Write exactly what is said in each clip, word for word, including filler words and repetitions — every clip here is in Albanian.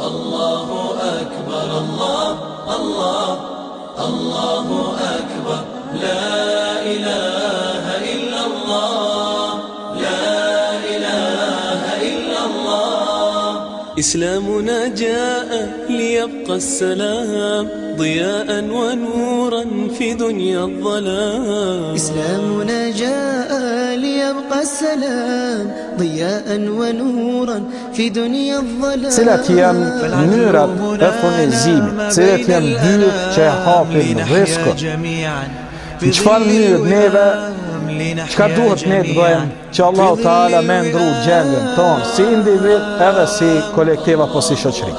Allahu Akbar, Allah, Allah, Allahu Akbar, La ilaha illa Allah, La ilaha illa Allah. إسلامنا جاء ليبقى السلام ضياء ونورا في دنيا الظلام. إسلامنا جاء ليبقى السلام ضياء ونورا في دنيا الظلام. Cilat janë mënyrat e furnizimit, cilat janë dyert që hapin rrezikun. Në çfarë mënyrë neve, çka duhet ne të bëjmë që Allahu Teala me ndru gjendjen tonë si individ edhe si kolektiv apo si shoqëri.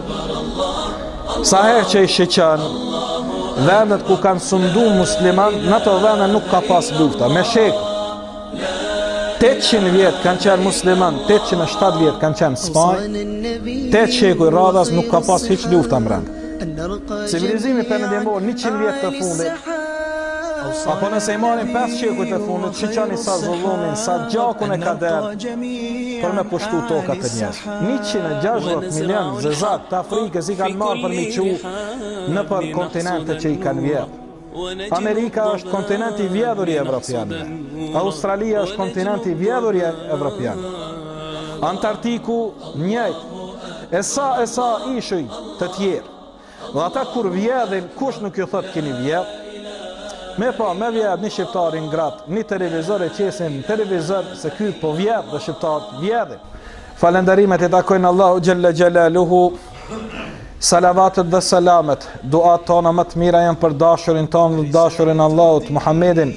Sa herë që i shiqën vendet ku kanë sundu musliman, në ato vende nuk ka pas lufta. Me shek tetëqind vjet kanë qenë musliman, tetëqind e shtatë vjet kanë qenë Spanjë, tetë sheku i radhas nuk ka pas hiç lufta mbrenda. Civilizimi perëndimor njëqind vjet të fundit, apo nëse i marrin pesë shekujt të fundit, shiqani sa zullumin, sa gjakun e ka derë për me pushtu tokat të njerëzve. njëqind e gjashtëdhjetë milion zezat të Afrikës i kanë marrë për mi qu në për kontinente që i kanë vjedhë. Amerika është kontinenti i vjedhur i evropianëve. Australia është kontinenti i vjedhur i evropianëve. Antarktiku njëjtë. E sa e sa ishuj të tjerë. Dhe ata kur vjedhin, kush nuk ju thot keni vjedh? Me pa, me vjedh një shqiptarin gratë, një televizor e qesin në televizor se ky po vjedh dhe shqiptarët vjedhin. Falenderimet i takojnë Allahu Gjelle Gjelaluhu. Salavatët dhe salamet, duat tona më të mira janë për dashurin tonë dhe dashurin Allahut, Muhammedin,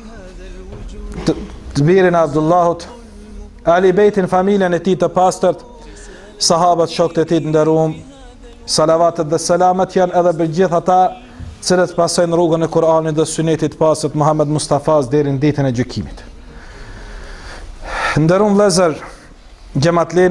të birin Abdullahut, Ali Bejtin, familjen e tij të pastërt, sahabët, shokët e tij të nderuar. Salavatët dhe salamet janë edhe për gjithë ata cilët pasojnë rrugën e Kur'anit dhe Sunetit të pastërt Muhammed Mustafas deri në ditën e gjykimit. Nderuar vëllezër, xhamatlin,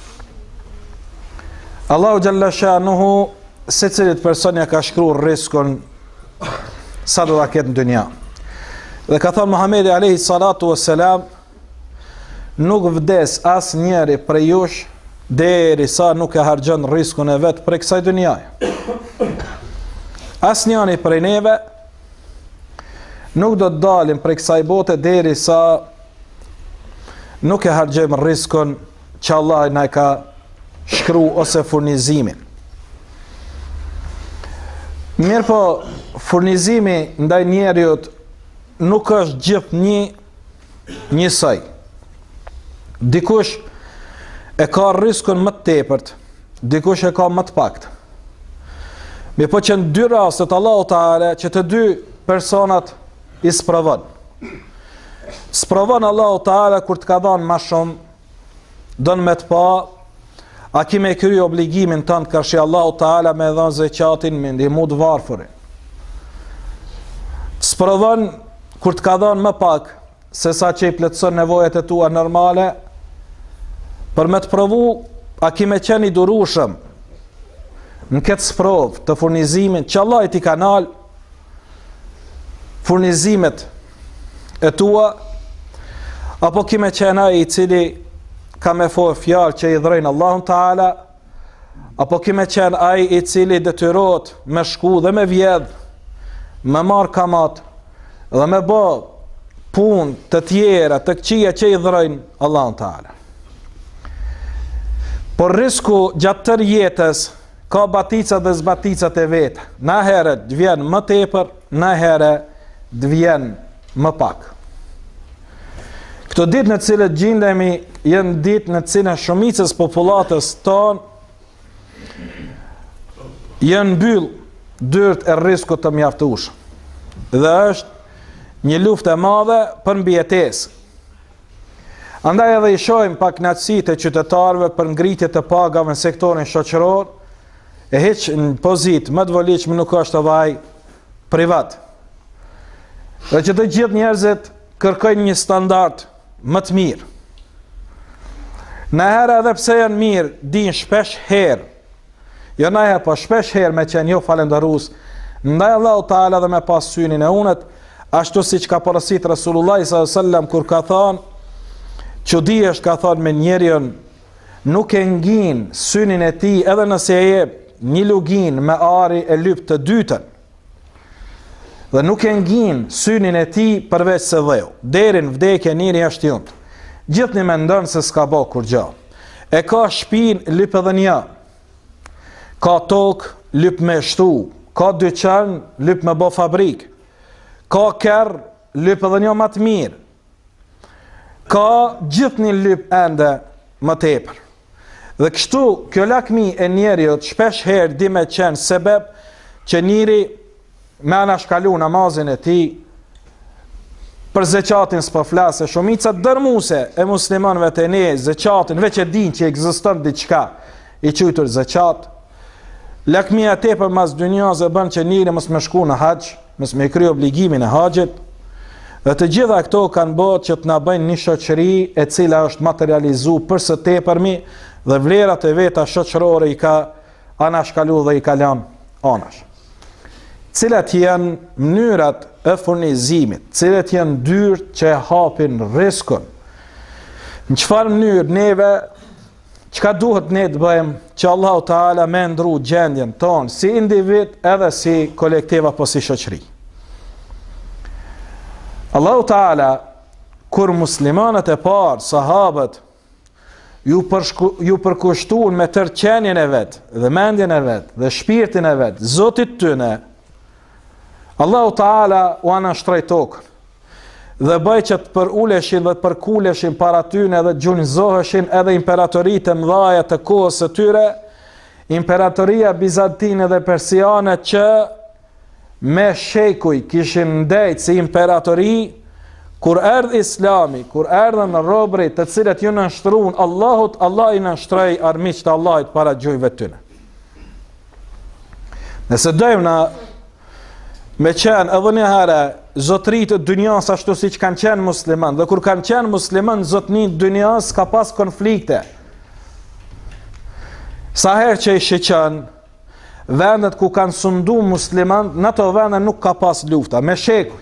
Allahu Gjalla Shanuhu se cilit personja ka shkruar rrezikun sa do ta ketë në dynja. Dhe ka thënë Muhamedi alayhi salatu wassalam, nuk vdes as njeri prej jush deri sa nuk e harxhon rrezikun e vet prej kësaj dynjaje. As njani prej neve nuk do të dalim prej kësaj bote deri sa nuk e harxhojmë rrezikun që Allah na ka shkru ose furnizimin. Mirë po, furnizimi ndaj njerëzit nuk është gjithë një njësoj. Dikush e ka rrezikun më të tepërt, dikush e ka më të pakt. Me po që në dy rastet Allahu Teala që të dy personat i sprovon. Sprovon Allahu Teala kur të ka dhënë më shumë, don me të pa a ki me kry obligimin tënë kërshi Allahu Teala me dhënë zeqatin me ndihmu të varfërin. Të sprovon kur të ka dhënë më pak se sa që i plotëson nevojat e tua normale, për me të provu a ki me qenë i durueshëm në këtë sprov të furnizimin që Allah i ti kanal furnizimet e tua, apo ki me qenë ai i cili ka me fo fjalë që i dhrejnë Allahun Teala, apo ki me qenë ai i cili detyrohet me shku dhe me vjedh, me marr kamat dhe me bë punë të tjera të këqija që i dhrejnë Allahun Teala. Por risku gjatë tërë jetës ka baticat dhe zbaticat e vetë. Na herë të vjen më tepër, na herë të vjen më pak. Këto ditë në cilët gjendemi janë ditë në cilën shumicës popullatës tonë janë mbyll dyert e rrezikut të mjaftueshëm. Dhe është një luftë e madhe për mbijetesë. Andaj edhe i shohim pak knatësitë e qytetarëve për ngritje të pagave në sektorin shoqëror, e hiç në pozitë më të volitshme nuk është edhe ai privat. Dhe që të gjithë njerëzit kërkojnë një standard më të mirë. Në herë edhe pse janë mirë, din shpesh herë, jo në herë, po shpesh herë me qenë jo falenderus, ndaj Allahu Teala dhe me pas synin e unet, ashtu si që ka porosit Rasulullah sallallahu alaihi wasallam kur ka thonë, çudi është ka thonë me njerion nuk e ngin synin e tij edhe nëse e jep një lugin me ari e lyp të dytën. Dhe nuk e ngin synin e tij përveç se dheu. Deri në vdekje njëri është junt. Gjithë një mendon se s'ka bo kur gjë. E ka shpin, lyp edhe një. Ka tokë, lyp me shtu. Ka dyqan, lyp me bo fabrik. Ka kerr, lyp edhe një më të mirë. Ka gjithë një lyp ende më tepër. Dhe kështu, kjo lakmi e njeriut shpesh herë di me qenë sebeb që njëri me anashkalu namazin e ti, për zeqatin s'po flasë, shumica dërmuse e muslimanëve të ne, zeqatin, veç e din që ekziston diçka i qytur zeqat, lakmia tepër mas dynjas e bën që njëri mos me shku në haqë, mos me kry obligimin e haqët, dhe të gjitha këto kanë bërë që të na bëjnë një shoqëri e cila është materializu për së tepërmi dhe vlerat e veta shoqërore i ka anashkalu dhe i ka lanë anash. Cilat janë mënyrat e furnizimit, cilat janë dyrë që hapin riskun. Në çfarë mënyrë neve, çka duhet ne të bëjmë që Allahu Teala me ndru gjendjen tonë si individ edhe si kolektiv apo si shoqëri. Allahu Teala kur muslimanët e parë, sahabët, ju, përshku, ju përkushtuan me tërqenjen e vet, dhe mendjen e vet, dhe shpirtin e vet, Zotit tyne, Allahu Teala u anashtroi tokën dhe bëj që të përuleshin dhe të përkuleshin para tyne dhe të gjunjëzoheshin edhe imperatoritë e mëdhaja të kohës së tyre, imperatoria bizantine dhe persiane që me shekuj kishin ndejt si imperatori, kur erdhi Islami, kur erdhën në robërit të cilët ju nënshtruan Allahut, Allah i nënshtroi armiqtë të Allahut para gjujve tyne. Nëse dojmë na me qenë edhe një herë zotërit të dynjas ashtu si që kanë qenë musliman, dhe kur kanë qenë musliman zotënit dynjas ka pas konflikte. Sa herë që i shqeqen, vendet ku kanë sundu musliman, në të vendet nuk ka pas lufta, me shekuj.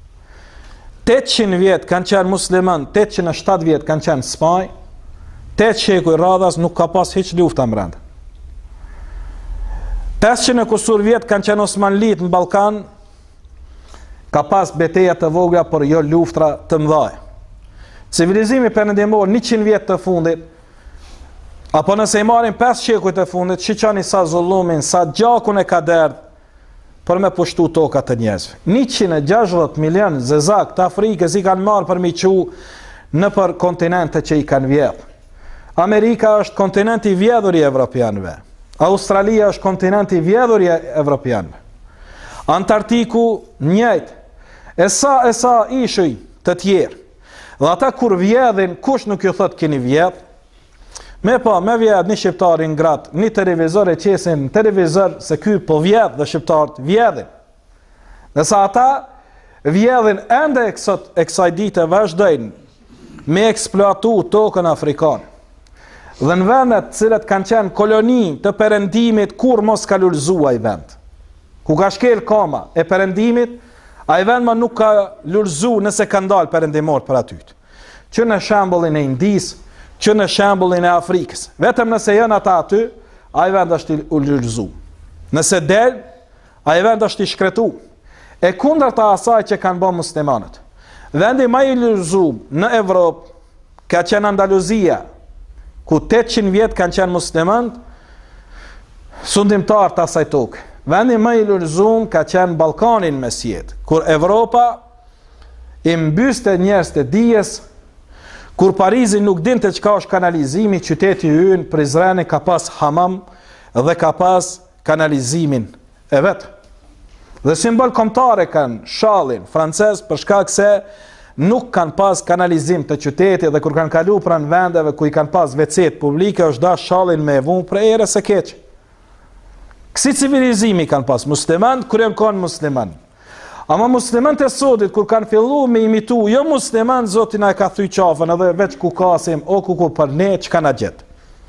tetëqind vjetë kanë qenë musliman, tetëqind e shtatë vjetë kanë qenë spaj, tetë shekuj radhas nuk ka pas hiç lufta më rëndë. pesëqind e kusur vjetë kanë qenë Osmanlit në Ballkan, ka pas beteja të vogla, por jo luftra të mëdha. Civilizimi perëndimor njëqind vjet të fundit, apo nëse i marrin pesë shekuj të fundit, shiqani sa zullumin, sa gjakun e ka derdh për me pushtu tokat të njerëzve. njëqind e gjashtëdhjetë milion zezak të Afrikës i kanë marrë për mi qu në për kontinente që i kanë vjedh. Amerika është kontinenti i vjedhur i evropianëve. Australia është kontinenti i vjedhur i evropianëve. Antarktiku njëjtë. E sa e sa ishuj të tjerë. Dhe ata kur vjedhin, kush nuk ju thot keni vjedh? Me pa, me vjedh një shqiptari në gratë, një televizor e qesin në televizor se ky po vjedh dhe shqiptarët vjedhin. Nësa ata vjedhin ende e kësot e kësaj dite vazhdojnë me eksploatu tokën afrikanë. Dhe në vendet cilët kanë qenë koloni të perëndimit kur mos ka lulzua i vend. Ku ka shkel kama e perëndimit, a i vend ma nuk ka lulzu nëse ka ndalë perëndimor për atyt. Që në shembullin e Indis, që në shembullin e Afrikës. Vetëm nëse janë ata aty, a i vend është i lulzu. Nëse del, a i vend është i shkretu. E kundër të asaj që kanë bërë muslimanët. Vendi më i lulzu në Evropë ka qenë Andaluzia, ku tetëqind vjet kanë qenë muslimanët, sundimtar të asaj tokë. Vendi më i lulzuar ka qenë Ballkanin mesjet, kur Evropa i mbyste njerëz të dijes, kur Parizi nuk dinte çka është kanalizimi, qyteti i ynë Prizreni ka pas hamam dhe ka pas kanalizimin e vet. Dhe simbol kombëtare kanë shallin francez për shkak se nuk kanë pas kanalizim të qytetit dhe kur kanë kalu pranë vendeve ku i kanë pas ve ce publike është dash shallin me vun për erës së keq. Kësi civilizimi kanë pas musliman, kur janë kanë musliman. Ama musliman të sodit, kur kanë fillu me imitu, jo musliman, Zotin a e ka thuj qafën, edhe veç ku kasim, o ku ku për ne, që ka na gjetë.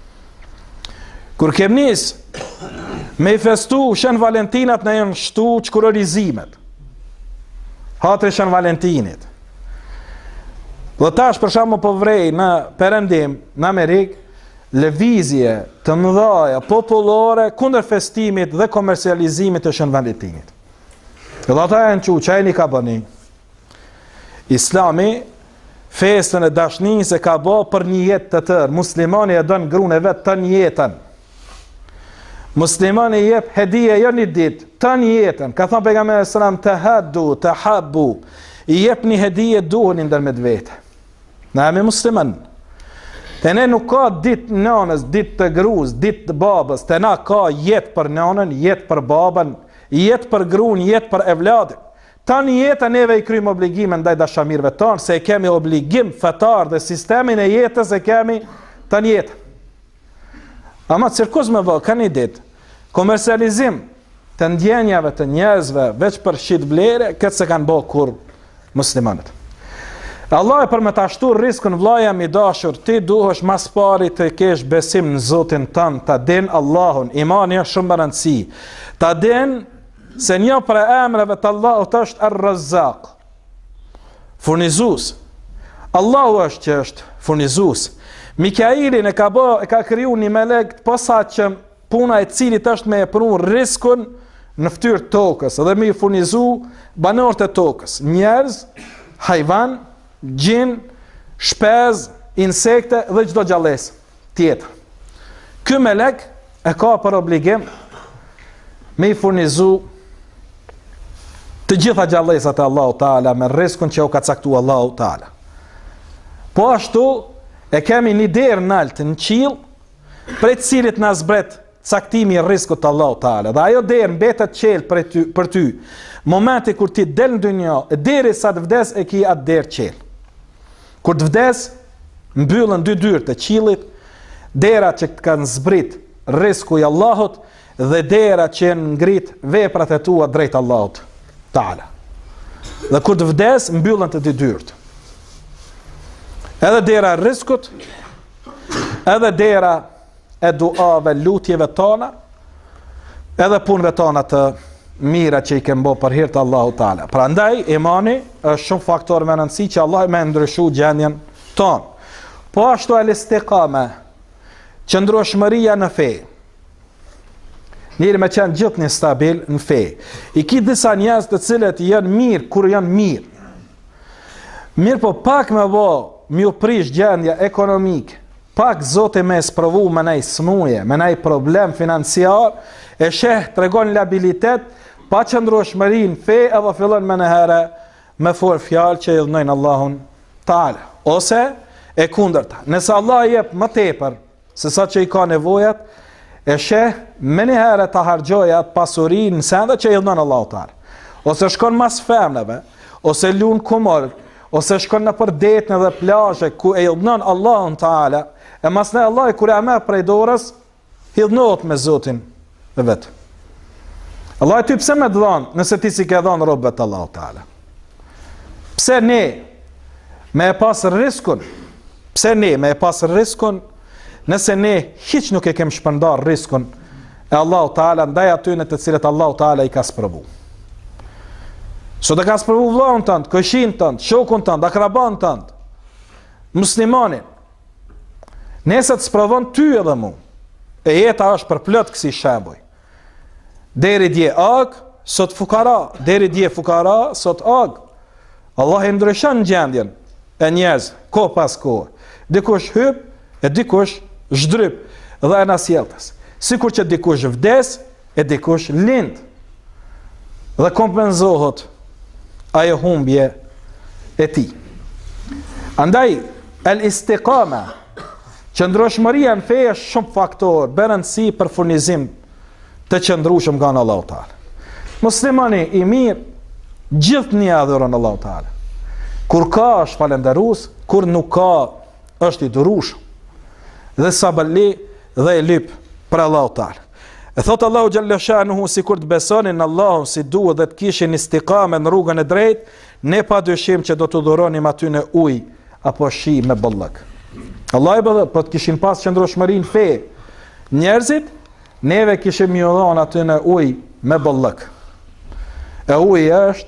Kur kem nis, me i festu, Shën Valentinat në janë shtu qkurorizimet. Hatri Shën Valentinit. Dhe tash për shkak po vrej në perëndim, në Amerikë, lëvizje të mëdhaja popullore kundër festimit dhe komercializimit të shënvenditimit. Dhe ata janë që qajni ka bëni. Islami festën e dashnisë e ka bë për një jetë të tërë. Muslimani e don gruën e vet të një jetën. Muslimani jep hedije jo një ditë, të një jetën. Ka thënë pejgamberi sallallahu alajhi wasallam tahaddu, tahabbu. I jep një hedije duheni ndërmjet vete. Na jemi musliman. Te ne nuk ka ditë nanës, ditë të gruas, ditë të babës. Te na ka jetë për nanën, jetë për babën, jetë për gruan, jetë për evladin. Tani jeta neve i krymë obligime ndaj dashamirëve tonë, se e kemi obligim fetar dhe sistemin e jetës e kemi tani jetë. Ama cirkus me vë, ka një ditë, komercializim të ndjenjave të njerëzve veç për shit vlere, këtë se kanë bërë kur muslimanët. Allah e për me të ashtu riskën vlaja mi dashur, ti duhesh mas pari të kesh besim në Zotin tënë, ta din Allahun, imani është shumë rëndësi, ta din se një për e emreve të Allahut është Ar-Razzaq, furnizus. Allahu është që është furnizus. Mikailin e ka bë, e ka kriju një melek posa që puna e cilit është me e punu riskun në ftyrë tokës dhe me i furnizu banorët e tokës, njerëz, hajvan, gjin, shpez, insekte dhe çdo gjallës tjetër. Ky melek e ka për obligim me i furnizu të gjitha gjallësat e Allahu Taala me riskun që u ka caktuar Allahu Taala. Po ashtu e kemi një derë naltë në qiell, prej të cilit na zbret caktimi i riskut të Allahu Taala. Dhe ajo derë mbetet qelë për ty, për ty. Momenti kur ti del në dynjë, derisa të vdes e ki atë derë qelë. Kur të vdes, mbyllën dy dyrë të qiellit, dera që të kanë zbrit risku i Allahut dhe dera që ngrit veprat e tua drejt Allahut Taala. Dhe kur të vdes, mbyllën të dy dyrt. Edhe dera e riskut, edhe dera e duave, lutjeve tona, edhe punëve tona të mira që i kemë bo për hir të Allahu Taala. Prandaj imani është shumë faktor me rëndësi që Allah me ndryshu gjendjen tonë. Po ashtu al-istiqama, qëndrueshmëria në fe. Njëri me qenë gjithë një stabil në fe. I ki disa njerëz të cilët janë mirë kur janë mirë. Mirë po pak me vo, mi u prish gjendja ekonomike, pak Zoti me sprovu me nej smuje, me nej problem financiar, e sheh tregon labilitet, pa qëndrueshmëri në fe, edhe fillon me nëhere me for fjalë që i dhënojnë Allahun Taala. Ose e kundërta. Nëse Allah jep më tepër se sa që i ka nevojat, e sheh me nëhere ta harxojë atë pasuri në sende që i dhënon Allahu Taala. Ose shkon mas femnave, ose lun kumor, ose shkon në për detën dhe plazhe ku e dhënon Allahun Taala, e mas ne Allah kur e merr prej dorës, hidhnohet me Zotin e vet. Allah e ty pse me dhënë nëse ti si ke dhënë robët Allahu Taala? Pse ne me e pas riskun? Pse ne me e pas riskun nëse ne hiç nuk e kem shpërndar riskun e Allahu Taala ndaj atyre të cilët Allahu Taala i ka sprovu? Sot e ka sprovu vllahun tënd, këshin tënd, shokun tënd, akraban tënd, muslimanin. Nëse të sprovon ty edhe mu, e jeta është për plot kësi shembuj. Deri dje ag, sot fukara, deri dje fukara, sot ag. Allah e ndryshon gjendjen e njerëz, ko pas ko. Dikush hyp, e dikush zhdryp, dhe e nasjeltës. Sikur që dikush vdes, e dikush lind. Dhe kompenzohet ajo humbje e ti. Andaj, el istiqama, qëndrueshmëria në fe është shumë faktor, berëndësi për furnizim të qëndrueshëm nga Allahu Taala. Muslimani i mirë gjithë një adhuron Allahu Taala. Kur ka është falënderues, kur nuk ka është i durueshëm. Dhe sabali dhe e lyp për Allahu Taala. E thot Allahu xhalla shanuhu, sikur të besonin në Allahun si duhet dhe të kishin istiqame në rrugën e drejtë, ne padyshim që do të dhuronim aty në ujë apo shi me bollëk. Allah i bëdhe, po të kishin pas qëndrueshmëri në fe, njerëzit, neve kishim ju dhënë aty në ujë me bollëk. E uji është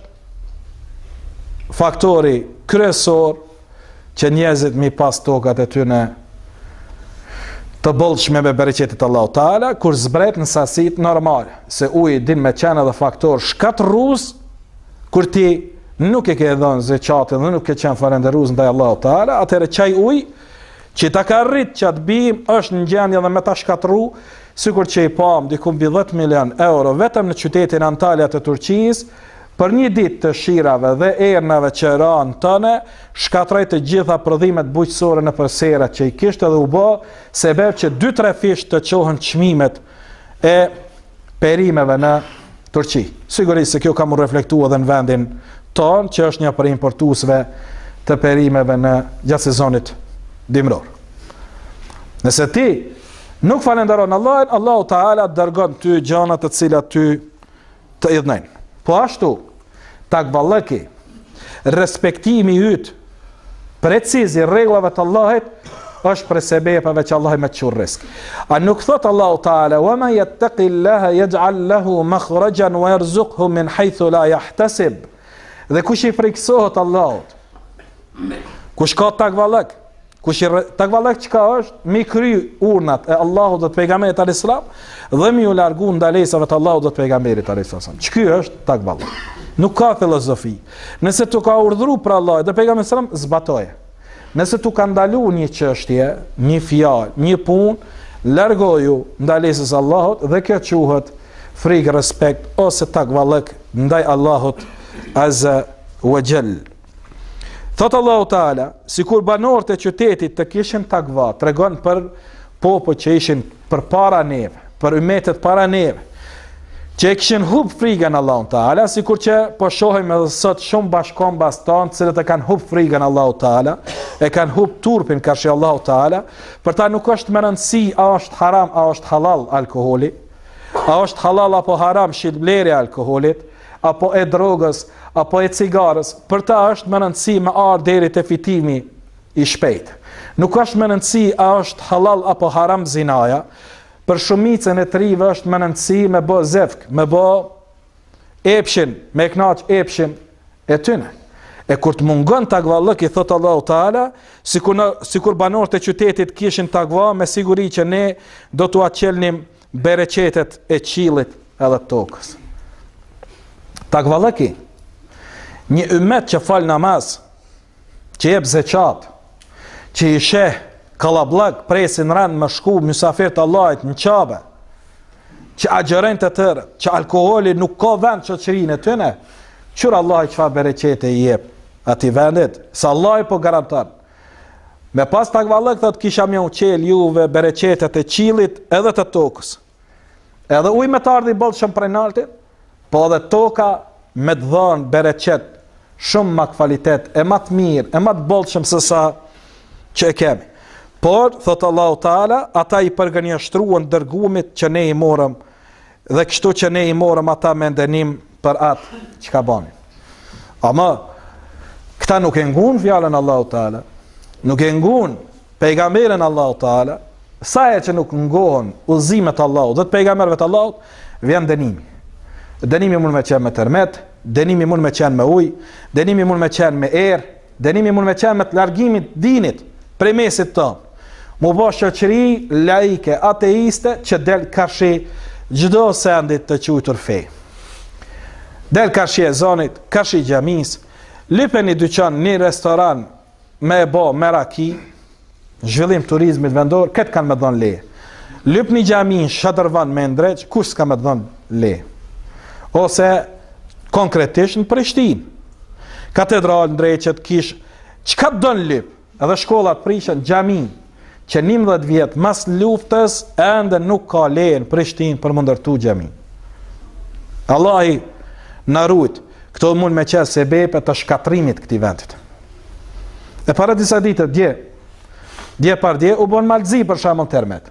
faktori kryesor që njerëzit mi pas tokat e tyne të bollshme me bereqetit Allahu Teala, kur zbret në sasit normale, se uji din me qenë edhe faktor shkatërrues, kur ti nuk e ke dhënë zeqatin dhe nuk e qenë falënderues ndaj Allahu Teala, atëherë çaj uji që ta ka rrit që atë bim është në gjendje dhe me ta shkatërru, sikur që i pam diku mbi dhjetë milion euro vetëm në qytetin Antalya të Turqisë, për një ditë të shirave dhe ernave që ranë tëne, shkatroj të gjitha prodhimet bujqësore në përserat që i kishtë edhe u bë, sebeb që dy tre fish të qohën çmimet e perimeve në Turqi. Sigurisht se kjo ka mu reflektu edhe në vendin tonë, që është një për importuesve të perimeve në gjatë sezonit dimror. Nëse ti nuk falenderon Allahin, Allahu Teala dërgon ty gjëra të cilat ty të idhnojnë. Po ashtu, takvallëki, respektimi yt, precizi rregullave të Allahit, është për sebepave që Allah me të çur risk. A nuk thot Allahu Teala: "Wa man yattaqillaha yaj'al lahu makhrajan wa yarzuqhu min haythu la yahtasib." Dhe kush i friksohet Allahut, kush ka takvallëk, kush i takvallëk çka është, mi kry urnat e Allahut dhe të pejgamberit alayhis salam dhe mi u largu ndalesave të Allahut dhe të pejgamberit alayhis salam. Ç'ky është takvallëk. Nuk ka filozofi. Nëse tu ka urdhëruar për Allah dhe pejgamberi sallam, zbatoje. Nëse tu ka ndalu një çështje, një fjalë, një punë, largoju ndalesës Allahut dhe kjo quhet frikë, respekt ose takvallëk ndaj Allahut azza wa jall. Thot Allahu Teala, sikur banorët e qytetit të kishin takva, tregon për popujt që ishin përpara neve, për ummetet para neve, që e kishin hub frikën Allahu Teala, sikur që po shohim edhe sot shumë bashkombas tanë, të cilët e kanë hub frikën Allahu Teala, e kanë hub turpin karshi Allahu Teala, për ta nuk është më rëndësi a është haram, a është halal alkoholi, a është halal apo haram shitbleri e alkoholit, apo e drogës, apo e cigarës, për ta është më rëndësi me ardhë deri te fitimi i shpejt. Nuk është më rëndësi a është halal apo haram zinaja, për shumicën e trive është më rëndësi me bë zefk, me bë epshin, me knaq epshin e tyne. E kur të mungon takvallëki, thot Allahu Teala, sikur sikur banorët e qytetit kishin takva, me siguri që ne do t'u aqelnim bereqetet e qilit edhe tokës. Takvallëki, një ummet që fal namaz, që jep zeqat, që i sheh kallabllak presin rand më shku mysafir të Allahit në Qabe, që agjerojnë të tërë, që alkoholi nuk ka vend shoqërinë e tyne, qyr Allah çfarë bereqete i jep atij vendit, se Allah po garanton. Me pas takvallëk thot kisha më uqel juve bereqetet e qilit edhe të tokës. Edhe ujë me të ardhi bollshëm prej naltit, po edhe toka me të dhënë bereqet shumë ma kvalitet, e ma të mirë, e ma të bollshëm se sa që e kemi. Por, thot Allahu Teala, ata i përgënjeshtruan dërgumit që ne i morëm, dhe kështu që ne i morëm ata me ndenim për atë që ka bani. Ama, këta nuk e ngun fjallën Allahu Teala, nuk e ngun pejgamberin Allahu Teala, sa e që nuk ngohen udhëzimet Allahu dhe të pejgamberëve të Allahut, vjen dënimi. Dënimi mund me qenë me tërmet, dënimi mund me qenë me ujë, dënimi mund me qenë me erë, dënimi mund me qenë me të largimit dinit prej mesit tonë. Mu bo shoqëri laike, ateiste, që del karshi gjdo sendit të quajtur fe. Del karshi e zonit, karshi xhamis, lypen një dyqan, një restoran me e bo, me raki, zhvillim turizmit vendor, këtë kanë me dhon leje. Lyp një xhamin, shadërvan me ndreq, kush s'ka me dhon leje. Ose konkretisht në Prishtinë, katedral ndreqet kish, çka don lyp, edhe shkollat prishën, xhamin, që njëmbëdhjetë vjet mas luftës ende nuk ka leje në Prishtinë për më ndërtu xhamin. Allahi na ruajt, këto mund me qenë sebepe të shkatrimit këtij vendit. E para disa ditë dje, dje par dje u bën Malzi për shembull termet.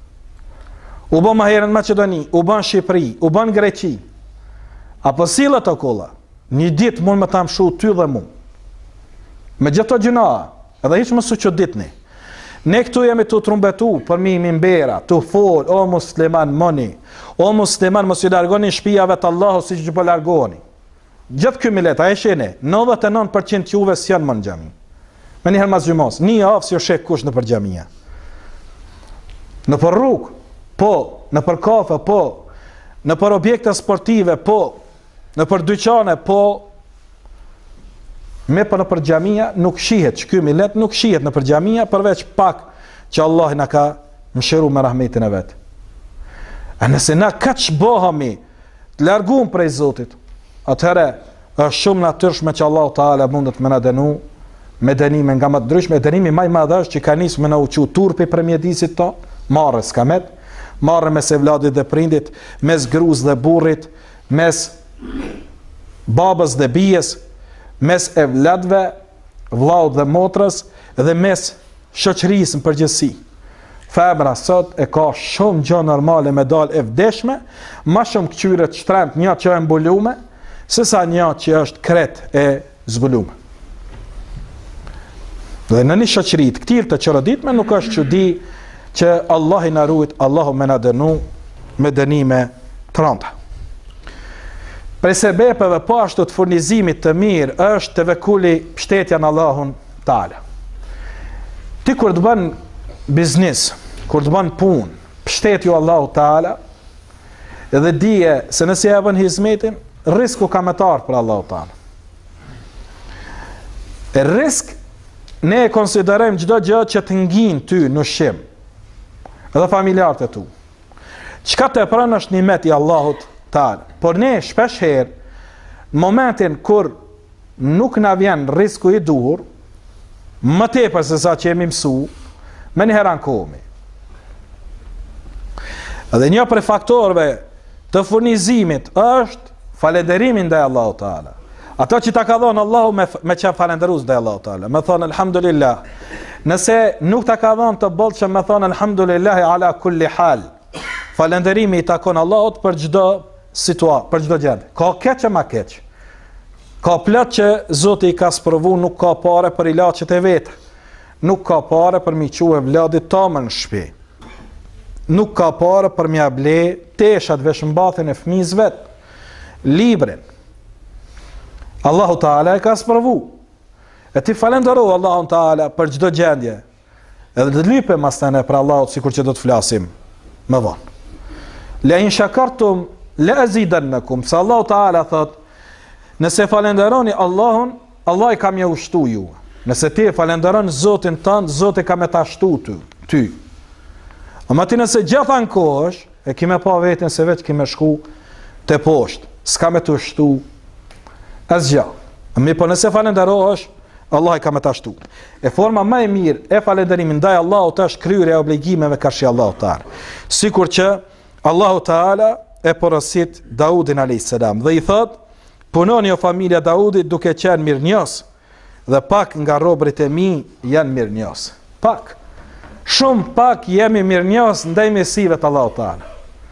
U bën më herën Maqedoni, u bën Shqipëri, u bën Greqi. Apo sillet o kolla, një ditë mund me ta mshu ty dhe mu. Me gjithë të gjuna, edhe hiç më su që ditni. Ne këtu jemi të trumbetu për mi mimbera, të fol, o musliman moni, o musliman mos i largoni shtëpiave të Allahut siç po largoni. Gjithë ky millet, a e shihni, nëntëdhjetë e nëntë përqind juve s'janë më në xhami. Me një herë mas gjumos, një javë si o shek kush në për xhamia. Në për rrugë, po. Në për kafe, po. Në për objekte sportive, po. Në për dyqane, po. Me për në për xhamia nuk shihet, që ky millet nuk shihet në për xhamia, përveç pak që Allah na ka mëshiru me rahmetin e vetë. A nëse na kaq bëhemi të larguam prej Zotit, atëherë është shumë natyrshme që Allah Taala mundet me na dënu me dënime nga më të ndryshme. Dënimi më i madh është që ka nisur me na uqu turpi për mjedisit to, marrë skamet, marrë mes evladit dhe prindit, mes gruz dhe burrit, mes babës dhe bijes, mes evladve, vllaut dhe motrës dhe mes shoqërisë në përgjithësi. Femra sot e ka shumë gjë normale me dal e vdeshme, ma shumë këqyre të shtremtë një që e mbulume, se sa një që është kret e zbulume. Dhe në një shoqërit këtirë të qëroditme nuk është që di që Allah i na ruajt, Allahu me na dënu me dënime të rënda. Prej sebepeve po ashtu të furnizimit të mirë është të vekuli pështetja në Allahun Taala. Ti kur të bën biznis, kur të bën punë, pështetju Allahu Taala, edhe dije se nëse ja bën hizmetin, risku ka me tarë për Allahu Taala. E risk, ne e konsiderojmë çdo gjë që të ngin ty në ushqim, edhe familjarët e tu. Çka të pranë është nimet i Allahut Taala. Por ne shpesh herë, në momentin kur nuk na vjen risku i duhur, më tepër se sa që jemi mësu, me një herë ankohemi. Edhe një prej faktorëve të furnizimit është falenderimin ndaj Allahut Taala. Ato që ta ka dhënë Allahu me, me që falenderus ndaj Allahut Taala, me thonë alhamdulillah. Nëse nuk ta ka dhënë të bollshëm, me thonë alhamdulillah ala kulli hal. Falenderimi i takon Allahut për çdo situatë, për çdo gjë. Ka keq e ma keq. Ka plot që Zoti i ka sprovu, nuk ka pare për ilaçet e vet. Nuk ka pare për mi quë vladit tamën në shtëpi. Nuk ka pare për mi able teshat veshmbathin e fëmijës vet. Librin. Allahu Taala e ka sprovu. E ti falendero Allahun Taala për çdo gjendje. Edhe të lype mastane për Allahut, sikur që do të flasim më vonë. La in shakartum la azidannakum. Sa Allahu Taala thot, nëse falenderoni Allahun, Allah i ka më ushtu ju. Nëse ti falenderon Zotin tënd, Zoti ka më ta shtu ty. ty. Ama ti nëse gjithë ankohesh, e kime pa veten se vetë kime shku të poshtë, s'ka me të shtu asgjë. Mi po nëse falenderohesh, Allah i ka me ta shtu. E forma më e mirë e falenderimin ndaj Allahut është kryerja e obligimeve karshi Allahut Taala. Sikur që Allahu Taala e porosit Daudin alayhis salam dhe i thot: punoni o familja Daudit duke qenë mirënjohës, dhe pak nga robërit e mi janë mirënjohës. Pak. Shumë pak jemi mirënjohës ndaj mesive të Allahu Taala.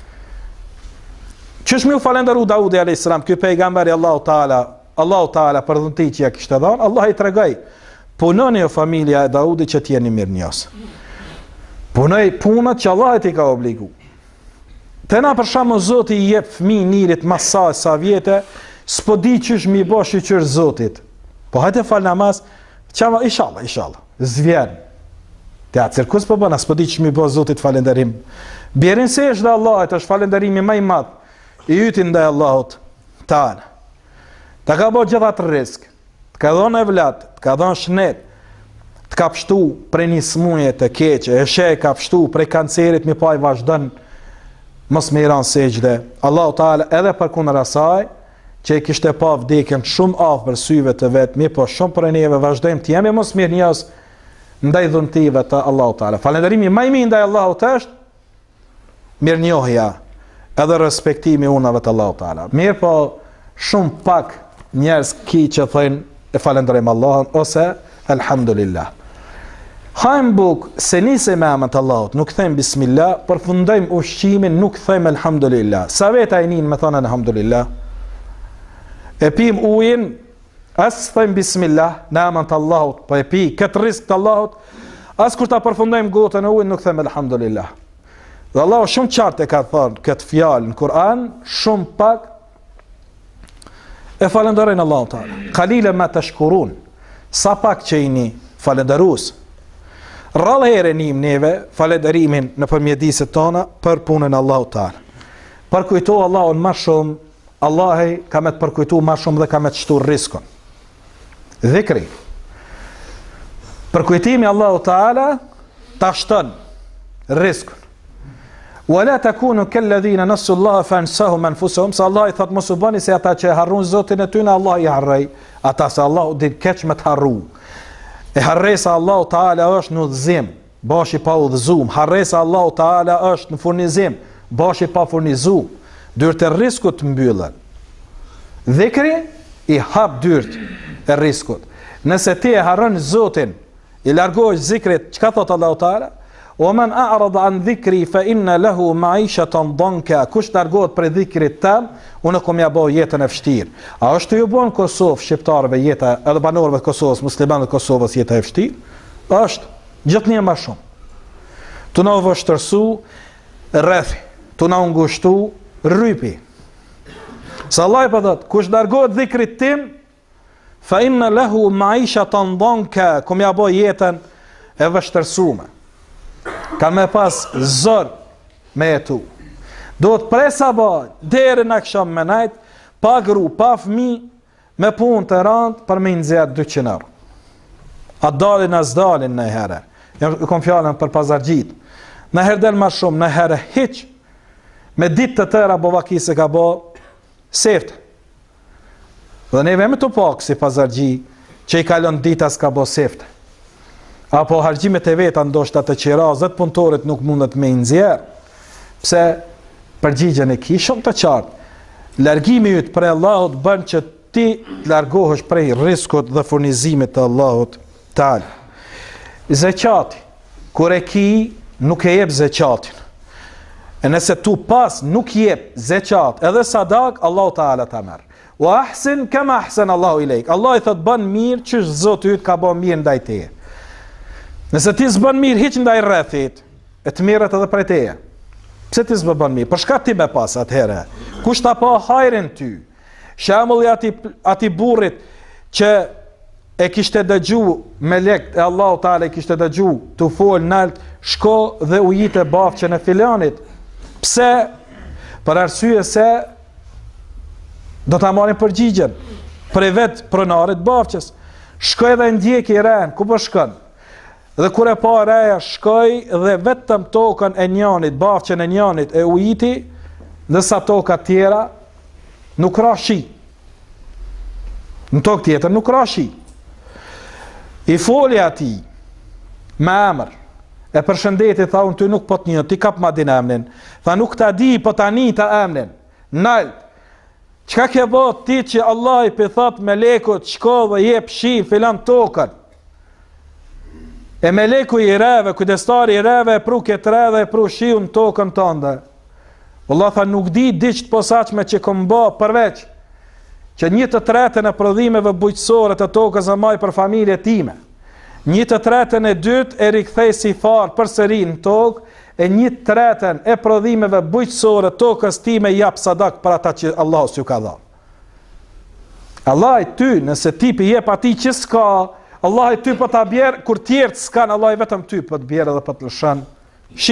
Çish më u falenderu Daudi alayhis salam, ky pejgamberi Allahu Taala, Allahu Taala për dhunti që ja kishte dhënë, Allah i tregoi: punoni o familja e Daudit që t'jeni mirënjohës. Punoj punët që Allah i ka obligu. Të na për shkakun Zoti i jep fëmijë nirit masa sa vjetë, s'po di çish mi bosh i qyr Zotit. Po hajde fal namaz, çama inshallah, inshallah. Zvjen. Te atë cirkus po bën, s'po di çish mi bosh Zotit falënderim. Bjerin se është dhe Allahit, është falënderimi më i madh i ytin ndaj Allahut Taala. Ta ka bërë gjitha të risk, të ka dhënë evlat, të ka dhënë shnet, të ka pështu prej një smuje të keqe, e shej ka pështu prej kancerit, mi pa i vazhdon mos me i ranë sejdë. Allahu Taala edhe për kundër asaj, që i kishte pa vdekjen shumë afër syve të vet, mi po shumë për neve vazhdojmë të jemi mos mirënjohës ndaj dhuntive të Allahu Taala. Falënderimi më i mirë ndaj Allahut është mirënjohja, edhe respektimi unave të Allahu Taala. Mirë po shumë pak njerëz ki që thënë e falenderojmë Allahun ose elhamdulillah. Hajmë buk se nise me emën të Allahut, nuk thëjmë bismillah, përfundojmë ushqimin, nuk thëjmë elhamdulillah. Sa veta e nin me thonë elhamdulillah. E pim ujin, as thëjmë bismillah, në emën të Allahut, po e pi këtë risk të Allahut, as kur ta përfundojmë gotën e ujin, nuk thëjmë elhamdulillah. Dhe Allahu shumë qartë e ka thonë këtë fjalë në Kur'an, shumë pak e falenderojnë Allahu Taala. Qalile ma tashkurun, sa pak që jeni falenderus. rrallë herë njim neve falenderimin në përmjediset tona për punën Allahu Ta'ala. Përkujto Allahun ma shumë, Allahi ka me të përkujtu ma shumë dhe ka me të shtu riskon. Dhikri. Përkujtimi Allahu Ta'ala ta shtën riskon. Wala takunu kalladhina nasu Allah fansahum anfusahum, sa Allah i thot mos u bani se ata që harrun Zotin e tyre Allah i harrej ata, se Allahu din keq me të harru. E harresa Allahu Ta'ala është në udhëzim, bashi pa udhëzum. Harresa Allahu Ta'ala është në furnizim, bashi pa furnizum. Dyrt e riskut mbyllen. Dhikri i hap dyrt e riskut. Nëse ti e harron Zotin, i largohesh zikrit, çka thot Allahu Ta'ala? O men a'rada an dhikri fa inna lahu ma'ishatan danka. Kush largohet prej dhikrit tam, unë kom ja bëu jetën e vështirë. A është ju bën Kosovë shqiptarëve jeta, edhe banorëve të Kosovës, muslimanëve të Kosovës jeta e vështirë? Është gjithnjë më shumë. Tu na vështërsu rrethi, tu na ngushtu rrypi. Sa Allah i thot, kush largohet dhikrit tim, fa inna lahu ma'ishatan danka, kom ja bëu jetën e vështërsuar. Ka me pas zor me jetu. Do të presa ba deri në akşam me najt, pa gru, pa fmi, me punë të rand për me nëzjat dyqin euro. A dalin as dalin në herë. Jam kom fjallën për pazargjit. Në herë del ma shumë, në herë hiq. Me ditë të tëra bovaki se ka bo sefte. Dhe neve me të pak si pazargji që i kalon ditas ka bo sefte. Apo hargjimet e veta ndoshta të qirazet punëtorit nuk mundet me nxjerr. Pse përgjigjen e ki shumë të qartë. Largimi yt prej Allahut bën që ti të largohesh prej riskut dhe furnizimit të Allahut Ta'ala. Zeqati, kur e ki, nuk e jep zeqatin. E nëse tu pas nuk jep zeqat edhe sadak, Allahu Ta'ala ta merr. Wa ahsin kama ahsan Allahu ilejk. Allah i thot bën mirë çish Zoti yt ka bën mirë ndaj teje. Nëse ti s'bën mirë hiç ndaj rrethit, e të mirët edhe prej teje. Pse ti s'bën mirë? Për shkak ti me pas atëherë. Kush ta pa hajrin ty? Shembulli ati ati burrit që e kishte dëgju me lekt e Allahu Ta'ala e kishte dëgju të fol nalt, shko dhe u jite bafqën e filanit. Pse? Për arsye se do ta marrin përgjigjen për vet pronarit bafqës. Shkoj dhe ndjek i ren, ku po shkon? Dhe kur e pa reja shkoj dhe vetëm tokën e njanit, bafqën e njanit e ujiti, dhe sa toka tjera nuk ra shi. Në tokë tjetër nuk ra shi. I foli ati me emër, e përshëndeti, tha unë ty nuk po të një, ti kap ma din emnin. Tha nuk ta di, po ta një ta emnin. Nalt, qka ke bot ti që Allah i pëthat me lekut, shko dhe jep shi filan tokën. E meleku i reve, kujdestari i reve, e pru këtë re dhe e pru shiu në tokën tënde. Allah tha nuk di diqt posaqme që këm ba përveç, që një të tretën e prodhimeve bujqësore të tokës e maj për familje time, një të tretën e dytë e rikthej si farë për sëri në tokë, e një të tretën e prodhimeve bujqësore tokës time jap sadak për ata që Allah s'ju ka dha. Allah i ty, nëse tipi jep ati që s'ka, Allah i ty për të bjerë, kur tjertë s'kan, Allah i vetëm ty për të bjerë dhe për të lëshën shi.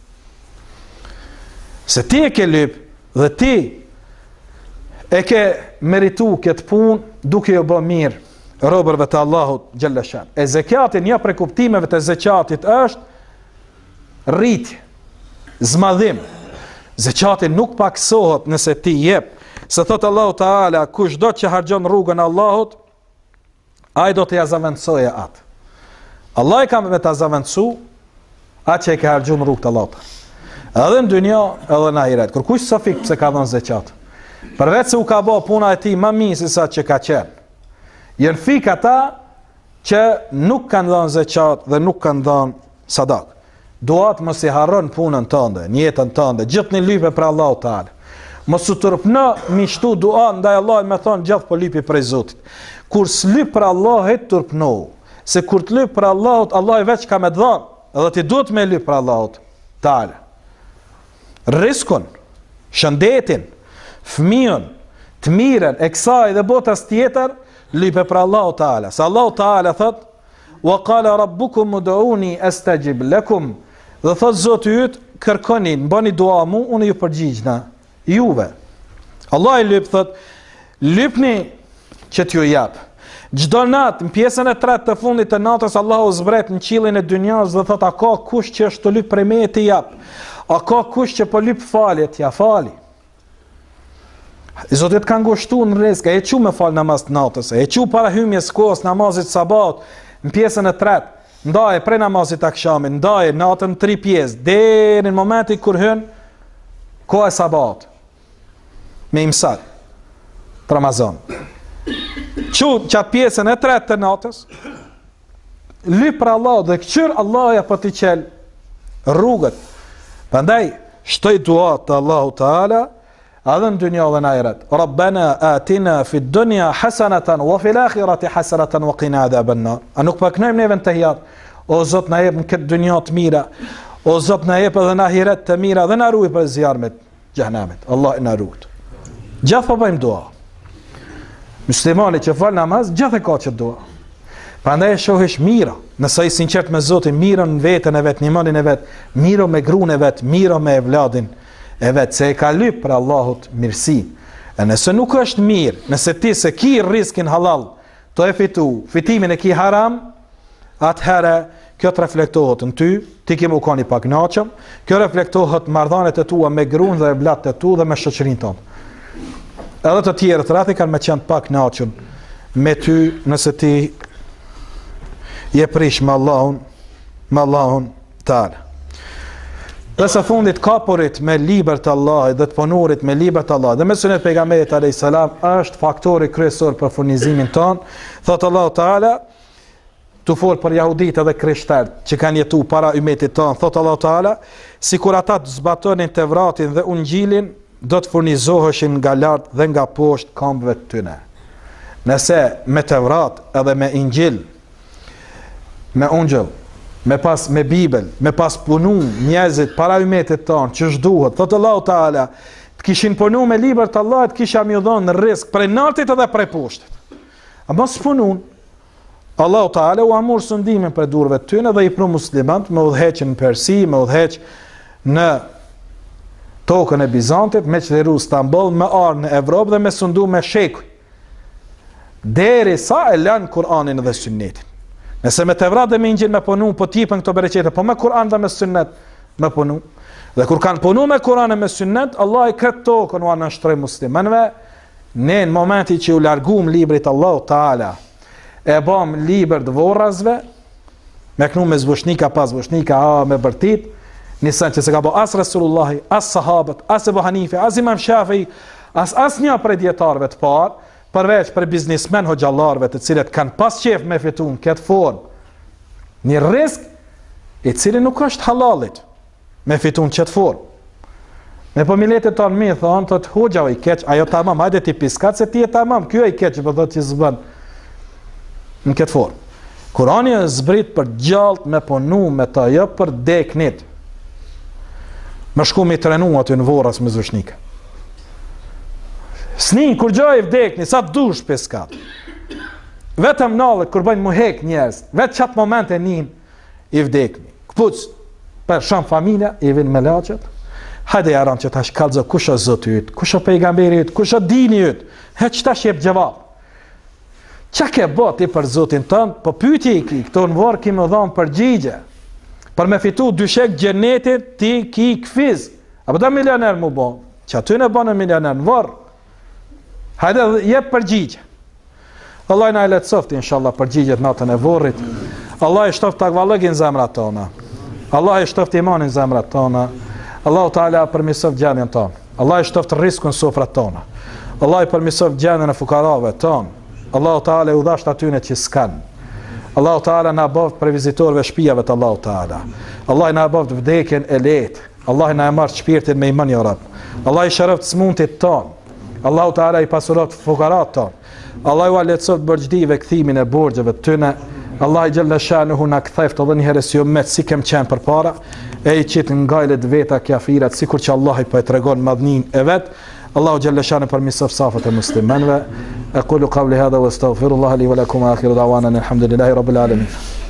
Se ti e ke lyp dhe ti e ke meritu këtë pun, duke jo bë mirë robërve të Allahut Gjellëshan. E zekatin, një prej kuptimeve të zekatit është rritje, zmadhim. Zekatin nuk paksohet nëse ti jep, se thotë Allahu Ta'ala, kush do që hargjon rrugën Allahut, ai do të ja zavendësoje atë. Allah i ka me të zavendësu atë që i ka hargju në rrugë të Allahut. Edhe në dynja, edhe në ahiret. Kur kush sa fik pse ka dhënë zeqat. Përveç se u ka bë puna e tij më mirë se sa që ka qenë. Janë fik ata që nuk kanë dhënë zeqat dhe nuk kanë dhënë sadak. Duat mos i harron punën tënde, në jetën tënde, gjithë në lype për Allahu Ta'ala. Mos u tërpno mi shtu dua ndaj Allahut me thon gjithë po lypi prej Zotit. Kur s'lyp për Allahut tërpno, se kur të lyp për Allahut, Allah i veç ka me dhënë, edhe ti duhet me lyp për Allahut Ta'ala. Riskun, shëndetin, fëmijën, të mirën, e kësaj dhe botës tjetër, lype për Allahu Ta'ala. Se Allahu Ta'ala thot, wa qala rabbukum ud'uni astajib lakum. Dhe thot Zoti yt, kërkoni, bëni dua mu, unë ju përgjigjna juve. Allah i lyp thot, lypni që t'ju jap. Çdo natë, në pjesën e tretë të fundit të natës, Allahu zbret në qiellin e dynjas dhe thot, a ka kush që është të lyp prej meje të jap? A ka kush që po lyp falje t'ja fali? Zotit kanë ngushtu në rrezik, e çu me fal namaz të natës, e çu para hymjes kohës namazit sabat, në pjesën e tretë, ndaje prej namazit akşamit, ndaje natën në tri pjesë, deri në momentin kur hyn koha e sabat. Me imsak të Ramazan. Çu çat pjesën e tretë të natës, lyp për Allah dhe këqyr Allah ja po t'i qel rrugët. Prandaj shtoj dua te Allahu Teala edhe në dunja dhe në ahiret. Rabbana atina fi dunya hasanatan wa fil akhirati hasanatan wa qina adhaban nar. A nuk po kënojmë neve të hijat, o Zot na jep në këtë dunja të mira, o Zot na jep edhe në ahiret të mira dhe na ruaj për zjarrit xhenemit. Allah na ruaj. Gjatë po bëjmë dua. Muslimani që fal namaz, gjatë e ka që dua. Prandaj e shohish mira, nëse i sinqert me Zotin, mirën në veten e vet, në imanin e vet, mirë me gruan e vet, mirë me evladin e vet, se e ka lyp për Allahut mirësi. E nëse nuk është mirë, nëse ti se ki riskin halal, të e fitu, fitimin e ki haram, atëherë kjo të reflektohet në ty, ti ki mu kani pak knaqëm, kjo reflektohet marrëdhëniet e tua me gruan dhe evlat e tu dhe me shoqërinë tonë. Edhe të tjerë të rreth kanë me qenë pak knaqën me ty nëse ti je prish me Allahun, me Allahun Teala. Dhe së fundit kapurit me libër të Allahit dhe të punurit me libër të Allahit dhe me sunet pejgamberit alayhis salam është faktori kryesor për furnizimin ton. Thot Allahu Teala, tu fol për jahudit edhe krishterët që kanë jetu para ummetit ton. Thot Allahu Teala, sikur ata të zbatonin Tevratin dhe Ungjilin, do të furnizoheshin nga lart dhe nga poshtë këmbëve të tyre. Nëse me Tevrat edhe me Injil, me Ungjil, me pas me Bibel, me pas punu njerëzit para ummetit tonë që shduhet, thotë Allahu Teala, të kishin punu me libër të Allahit, kisha më dhënë në rrezik prej nartit edhe prej poshtit. A mos punun, Allahu Teala u amur sundimin për durve të tyre dhe i pru muslimanët me udhëheqjen në Persi, me udhëheq në tokën e Bizantit, me qliru Stamboll, me arë në Evropë dhe me sundu me shekuj. Deri sa e lanë Kur'anin dhe Sunnetin. Nëse me Tevrat dhe me Injil me punu, po tipën këto bereqete, po me Kur'an dhe me Sunnet me punu. Dhe kur kanë punu me Kur'an dhe me Sunnet, Allah i këtë tokën u anështrej muslimanëve, ne në momenti që u largum librit Allahu Teala, e bam libër të vorrazve, me knu me zbushnika, pas zbushnika, a me bërtit, nisan që se ka bo as Resulullahi, as sahabët, as Ebu Hanife, as Imam Shafi, as as një prej djetarëve të parë, përveç për biznismen hoxhallarëve të cilët kanë pas qef me fitun këtë formë, një risk i cili nuk është halalit me fitun këtë formë. Me po miletet tonë mi thonë, thotë hoxha o i keq, ajo tamam, hajde ti piskat se ti e tamam, kjo e i keq, për thotë që zbën në këtë formë. Kurani e zbrit për gjalt me ponu me ta jo për deknit. Me shku me i trenu aty në vorras me zëshnika. Snin, kur gjoj i vdekni, sa të dush peskat. Vetëm nalët, kur bëjnë muhek njerës, vetë qatë moment e nin i vdekni. Këpuc, për shumë familja, i vinë me laqët, hajde jaran që tash kalzo, kusha zotë jytë, kusha pejgamberi jytë, kusha dini jytë, he që tash jep gjevap. Qa ke bot i për zotin tënë, po pyti i ki, këto në vorë ki më dhonë përgjigje. Për me fitu dyshek gjenetit, ti ki këfiz. Apo da milioner mu bo, që aty në bonë milioner në vorë. Hajde jep përgjigje. Allah na e letësofti, inshallah, përgjigjet natën e vorrit. Allah i shtoft takvallëgin zemrat tona. Allah i shtoft imanin zemrat tona. Allahu Teala përmisof gjendjen tonë. Allah i shtoft riskun sofrat tona. Allah i përmisof gjendjen e fukarave tonë. Allahu Teala i udhasht atyne që s'kan. Allahu Teala na boft për vizitorëve shtëpiave të Allahu Teala. Allah na boft vdekjen e lehtë. Allah na e marr shpirtin me iman ya Rabb. Allah i shëroft smuntit ton. Allahu Teala i pasuroft fukarat ton. Allah ju aletësot bërgjdive këthimin e borgjeve të tyne. Allah i gjellë shanuhu na këtheft edhe një herës jo metë si kem qenë për para, e i qitë nga gajlet veta kjafirat, si kur që Allah i për e tregon madnin e vetë. Allahu gjellë shanuhu për misëf safët e muslimenve. E kullu qavli hadha wa astaghfirullah li wa lakum akhiru da'wana alhamdulillahi rabbil alamin.